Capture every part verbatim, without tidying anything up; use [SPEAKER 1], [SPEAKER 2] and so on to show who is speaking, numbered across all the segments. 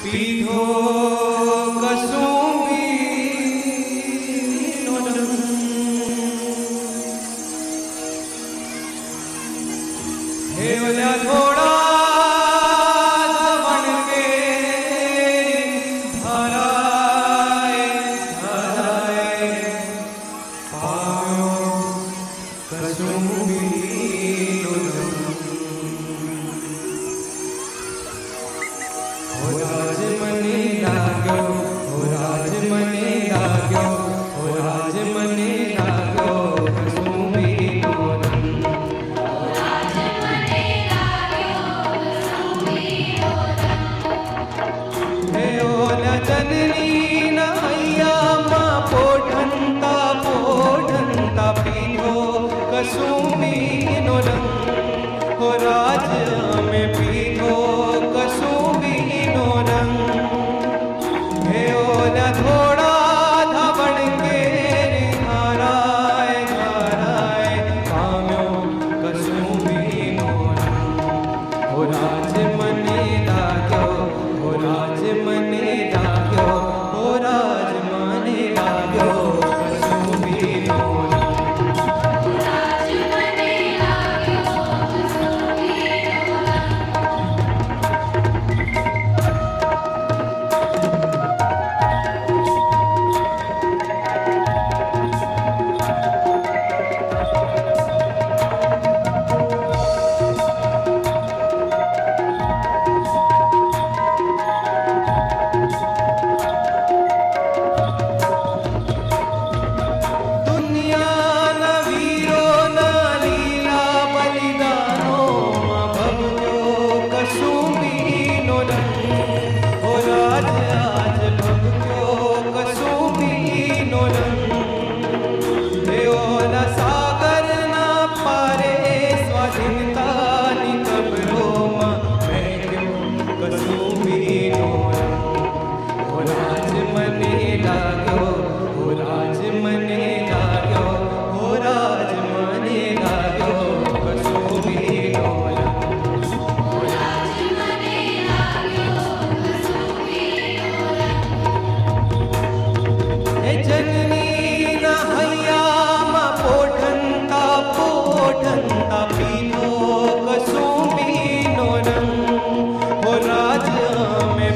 [SPEAKER 1] पीधो कसुंबी नोरम हे ओला थोड़ा धवन के धराए धराए पायो कसुंबी नोरम हो राज मने लाग्यो हो राज मने लाग्यो हो राज मने लाग्यो कसुंबी नोरम
[SPEAKER 2] हो राज मने लाग्यो कसुंबी नोरम
[SPEAKER 1] हे ओला जननी नैया मां पोढ़ंता पोढ़ंता पीधो कसुंबी नोरम हो राज में पीधो कसुंबी नोरम हे ओला थोड़ा धवन के धाराए धाराए पाम्यो कसुंबी नोरम हो राज मने लाग्यो हो राज मने लाग्यो हो राज मने लाग्यो कसुंबी नोरम
[SPEAKER 2] हो राज मने लाग्यो कसुंबी नोरम
[SPEAKER 1] दुनिया न वीरो न लीला बलिदानो मां भव्यो कसुंबी नोरम हो राज आज भव्यो कसुंबी नोरम हे ओला सागर न पारे स्वाधीनता नि कब्रो मां बैठ्यो कसुंबी नोरम हो राज मने लाग्यो हो राज मने लाग्यो हो राज मने लाग्यो कसुंबी नोरम
[SPEAKER 2] हो राज मने लाग्यो कसुंबी नोरम
[SPEAKER 1] हे जननी न हैया मां पोढ़ंता पोढ़ंता पीधो कसुंबी नोरम हो राज में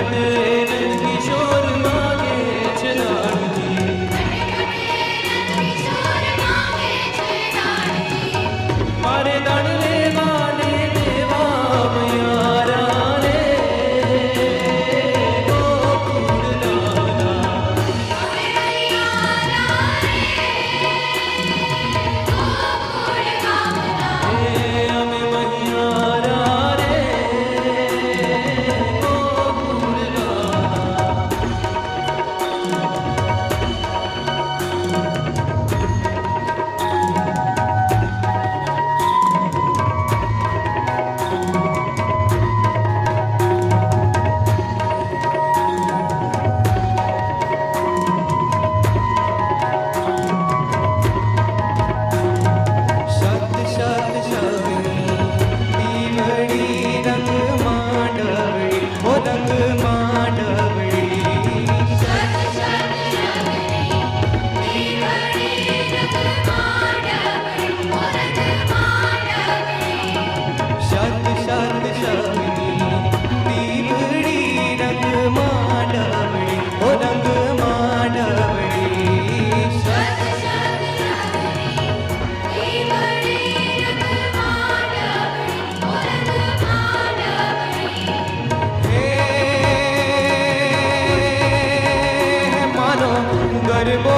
[SPEAKER 1] घटे नंद किशोर मागे छे लाडजी मारे दान लेवा ने देवा मयारा रे गोकुल दादा हे अमे मयारा रे गोकुल दादा शत शत शबनी दीवड़ी रंग मांडवड़ी ओ रंग मांडवड़ी शत शत शबनी दीवड़ी रंग मांडवड़ी ओ रंग मांडवड़ी हे मानो गरबो